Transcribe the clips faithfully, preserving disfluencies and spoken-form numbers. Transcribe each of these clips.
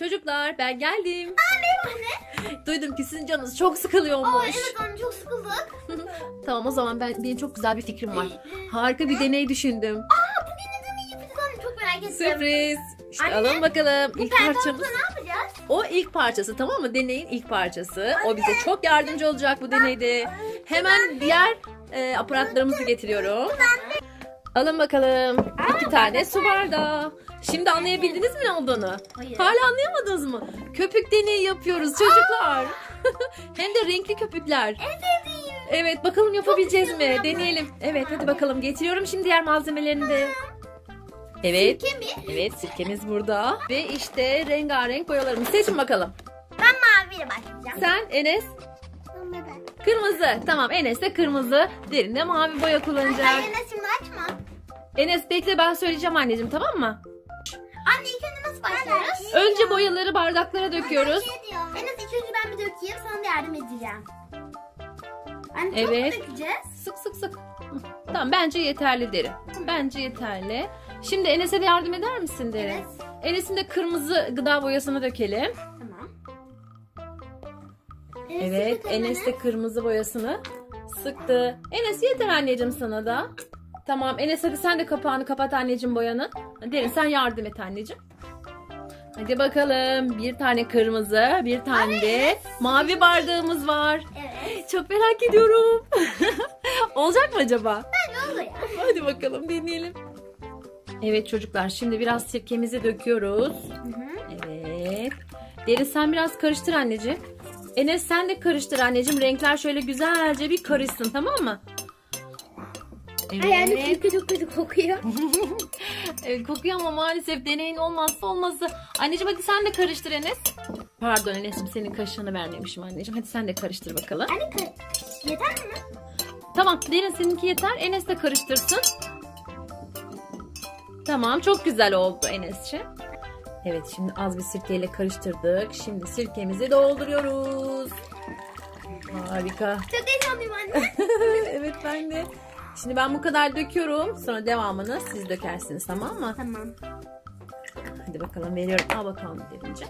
Çocuklar ben geldim. Aa, merhaba anne. Duydum ki sizin canınız çok sıkılıyormuş. Aa, evet anne, çok sıkıldık. Tamam, o zaman ben benim çok güzel bir fikrim var. Harika bir deney düşündüm. Aa, bugün ne demeyi yapacağız anne, çok merak ettim. Sürpriz. İşte Anne, alın bakalım. Bu İlk performansla parçamız. ne yapacağız? O ilk parçası, tamam mı? Deneyin ilk parçası. O bize çok yardımcı olacak bu deneyde. Hemen diğer e, aparatlarımızı getiriyorum. Alın bakalım. İki tane su bardağı. Şimdi anlayabildiniz mi ne olduğunu? Hayır. Hala anlayamadınız mı? Köpük deneyi yapıyoruz çocuklar. Hem de renkli köpükler. En sevdiğim. Evet, bakalım yapabileceğiz mi? istiyorum ben. Deneyelim. Evet, hadi bakalım. Getiriyorum şimdi diğer malzemelerini de. Evet. Sirke mi? Evet, sirkemiz burada. Ve işte rengarenk boyalarımız. Seçin bakalım. Ben maviyle başlayacağım. Sen Enes kırmızı. Tamam, Enes de kırmızı. Derin de mavi boya kullanacak. Ay Enes, şimdi açma. Enes bekle, ben söyleyeceğim anneciğim, tamam mı? Anne, ilk önce nasıl başlıyoruz? Önce boyaları bardaklara döküyoruz. Enes, ilk önce ben bir dökeyim, sana da yardım edeceğim. Anne, Evet. çok mu dökeceğiz? Sık sık sık. Tamam, bence yeterli Derin. Bence yeterli. Şimdi Enes'e de yardım eder misin Derin? Evet. Enes'in de kırmızı gıda boyasını dökelim. Tamam. Evet, Enes de kırmızı boyasını sıktı. Enes, yeter anneciğim sana da. Tamam Enes, hadi sen de kapağını kapat anneciğim boyanın. Derin, sen yardım et anneciğim. Hadi bakalım, bir tane kırmızı, bir tane de mavi bardağımız var. Evet. Çok merak ediyorum. Olacak mı acaba? Bence olur ya. Hadi bakalım, deneyelim. Evet çocuklar, şimdi biraz sirkemizi döküyoruz. Hı hı. Evet. Derin, sen biraz karıştır anneciğim. Enes, sen de karıştır anneciğim. Renkler şöyle güzelce bir karışsın, tamam mı? Evet. Ay anne, sirke çok kötü kokuyor. Evet, kokuyor ama maalesef deneyin olmazsa olmazı. Anneciğim hadi sen de karıştır Enes. Pardon Enes'im, senin kaşığını vermemişim anneciğim. Hadi sen de karıştır bakalım. Anne, kır- yeter mi? Tamam Derin, seninki yeter. Enes de karıştırsın. Tamam, çok güzel oldu Enes'ciğim. Evet, şimdi az bir sirkeyle karıştırdık. Şimdi sirkemizi dolduruyoruz. Harika. Çok heyecanlıyım anne. Evet, ben de. Şimdi ben bu kadar döküyorum. Sonra devamını siz dökersiniz, tamam mı? Tamam. Hadi bakalım, veriyorum. Al bakalım Derince.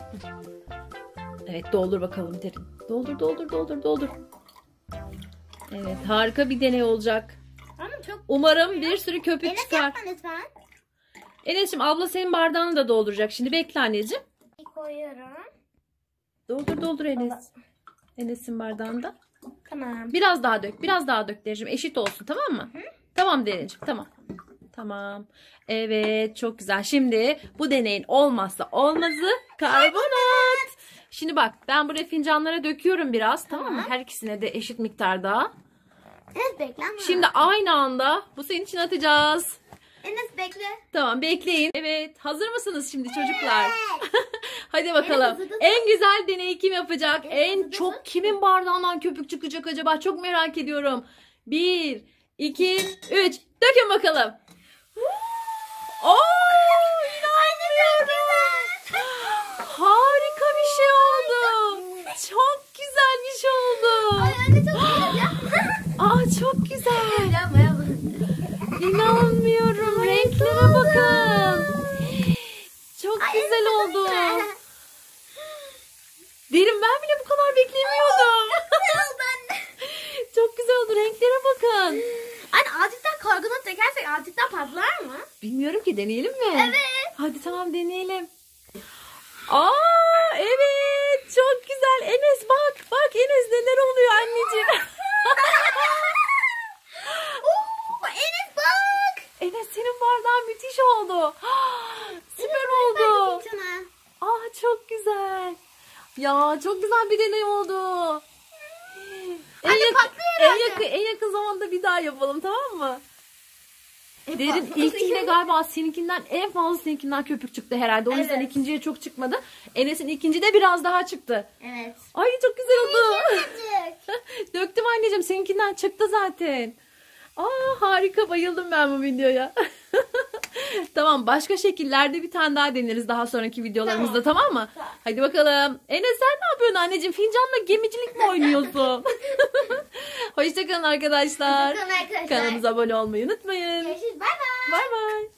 Evet, doldur bakalım Derin. Doldur doldur doldur doldur. Evet, harika bir deney olacak. Ama çok... Umarım bir sürü köpük Enes, çıkar. yapma lütfen. Enes'ciğim, abla senin bardağını da dolduracak. Şimdi bekle anneciğim. Koyuyorum. Doldur doldur Enes. Enes'in bardağında. Tamam. Biraz daha dök. Biraz daha dök Derinciğim. Eşit olsun, tamam mı? Hı? Tamam Derinciğim, tamam. Tamam. Evet, çok güzel. Şimdi bu deneyin olmazsa olmazı karbonat. Şimdi bak, ben buraya fincanlara döküyorum biraz, tamam mı? Her ikisine de eşit miktarda. Enes, bekle ama. Şimdi aynı anda bu senin için atacağız. Enes, bekle. Tamam, bekleyin. Evet, hazır mısınız şimdi çocuklar? Evet. Hadi bakalım. Evet, hazırız. En güzel deneyi kim yapacak? Evet, En hazırız. çok kimin bardağından köpük çıkacak acaba? Çok merak ediyorum. Bir, iki, üç. Dökün bakalım. Oo, inanmıyorum. Harika bir şey oldu. Çok güzel bir şey oldu. Ay anne, çok güzel. Aa, çok güzel. Yapma yapma. İnanmıyorum. Renklere bakın. Çok Ay, güzel Enes, oldu. güzel. Derin, ben bile bu kadar beklemiyordum. Güzel oldu anne. Çok güzel oldu. Renklere bakın. Anne, azıcık karbonat dökersek azıcık patlar mı? Bilmiyorum ki, deneyelim mi? Evet. Hadi tamam, deneyelim. Aa, evet, çok güzel. Enes bak bak Enes, neler oluyor anneciğim. Oo, Enes bak. Enes, senin bardağın müthiş oldu. Süper oldu. Ben de Aa, çok güzel. Ya, çok güzel bir deney oldu. En, Anne, yakın, patlıyor en, herhalde. yakın, en yakın zamanda bir daha yapalım, tamam mı? E, Derin, patladı. ilkinde galiba seninkinden en fazla seninkinden köpük çıktı herhalde. O yüzden Evet. ikinciye çok çıkmadı. Enes'in ikincide biraz daha çıktı. Evet. Ay, çok güzel oldu. Azıcık. Döktüm anneciğim, seninkinden çıktı zaten. Aa, harika, bayıldım ben bu videoya. Tamam, başka şekillerde bir tane daha deneriz daha sonraki videolarımızda, tamam, tamam mı? Tamam. Hadi bakalım. Enes, sen ne yapıyorsun anneciğim? Fincanla gemicilik mi oynuyorsun? Hoşçakalın arkadaşlar. Hoşçakalın arkadaşlar. Kanalımıza abone olmayı unutmayın. Görüşürüz. Bay bay. Bay bay.